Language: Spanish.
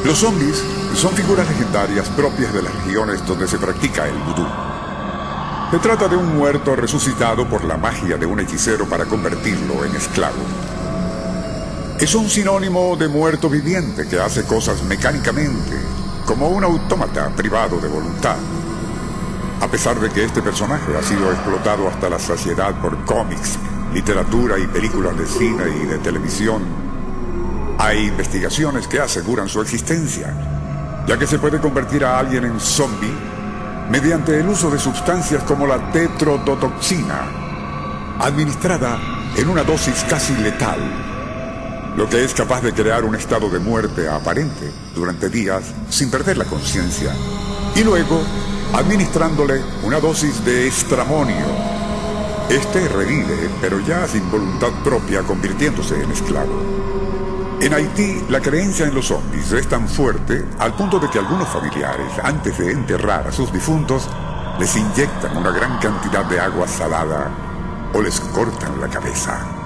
Los zombies son figuras legendarias propias de las regiones donde se practica el vudú. Se trata de un muerto resucitado por la magia de un hechicero para convertirlo en esclavo. Es un sinónimo de muerto viviente que hace cosas mecánicamente, como un autómata privado de voluntad. A pesar de que este personaje ha sido explotado hasta la saciedad por cómics, literatura y películas de cine y de televisión, hay investigaciones que aseguran su existencia, ya que se puede convertir a alguien en zombie mediante el uso de sustancias como la tetrodotoxina, administrada en una dosis casi letal, lo que es capaz de crear un estado de muerte aparente durante días sin perder la conciencia, y luego administrándole una dosis de estramonio. Este revive, pero ya sin voluntad propia, convirtiéndose en esclavo. En Haití, la creencia en los zombies es tan fuerte al punto de que algunos familiares, antes de enterrar a sus difuntos, les inyectan una gran cantidad de agua salada o les cortan la cabeza.